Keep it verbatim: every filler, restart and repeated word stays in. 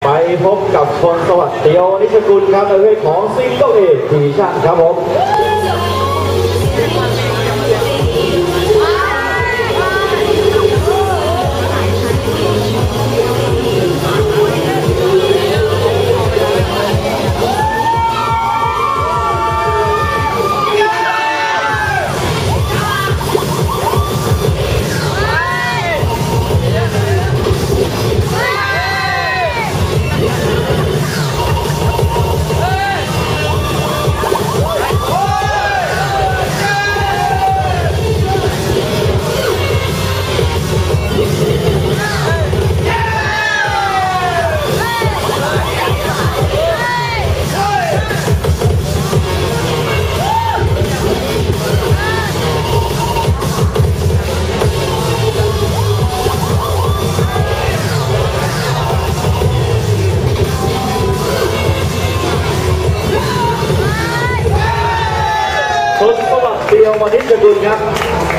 ไปพบกับชนสวัสดิ์เตียวนิชกุลครับในเรื่องของซิงเกิลเอทีชั่นครับผมชนสวัสดิ์เตียวนิชกุลครับ